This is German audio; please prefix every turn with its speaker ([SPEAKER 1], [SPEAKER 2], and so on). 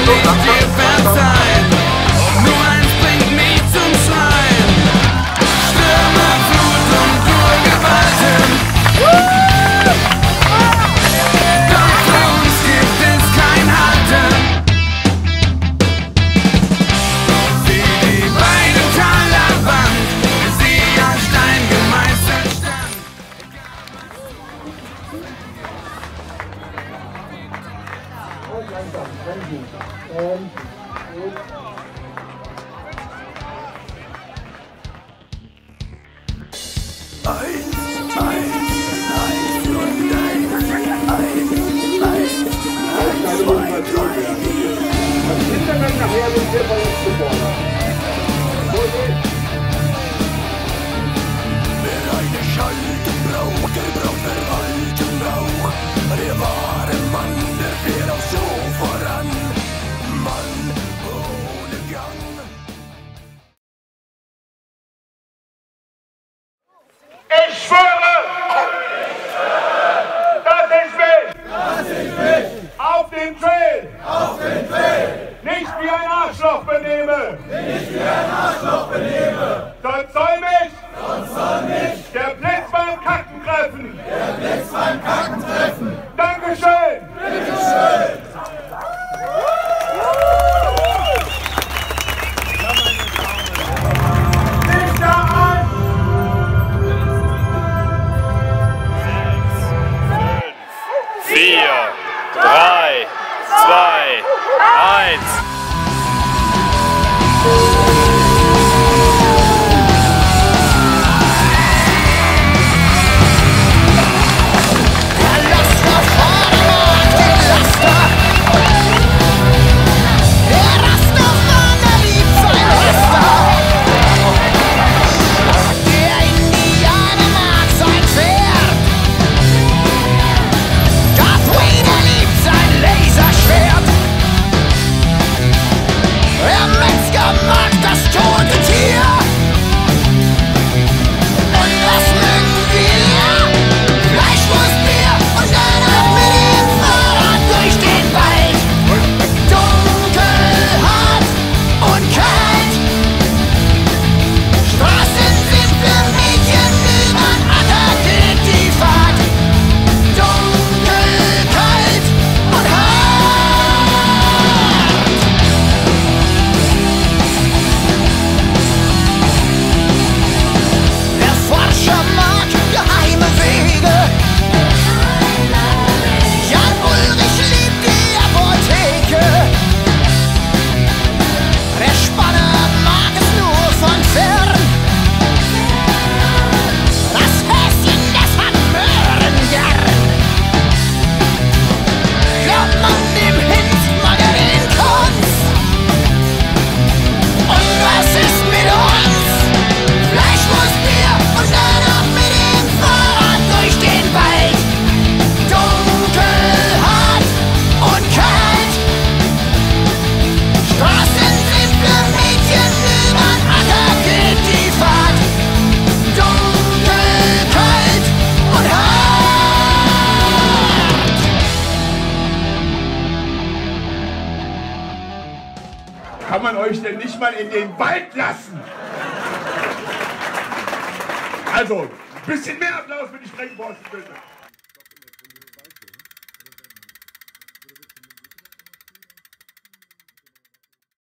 [SPEAKER 1] dir verzeihen. Nur eins bringt mich zum Schreien. Stürme, Flut und Urgewalten. Doch für uns gibt es kein Halten. Sieh die beiden Taler Wand, sie an Stein gemeißelt stand.
[SPEAKER 2] Nachher sind wir bei uns gefordert.
[SPEAKER 3] Wer eine Schaltung braucht, der braucht Verwaltung auch. Der wahre Mann, der fährt auch so voran. Mann ohne Gang.
[SPEAKER 4] Ich schwöre, dass ich mich auf den Trail nicht wie ein Arschloch benehme. Sonst soll mich der Blitz beim Kacken treffen. Dankeschön. Lichter an.
[SPEAKER 5] 4, 3, 2, 1.
[SPEAKER 4] Kann man euch denn nicht mal in den Wald lassen? Also, ein bisschen mehr Applaus für die Sprengforsten, bitte.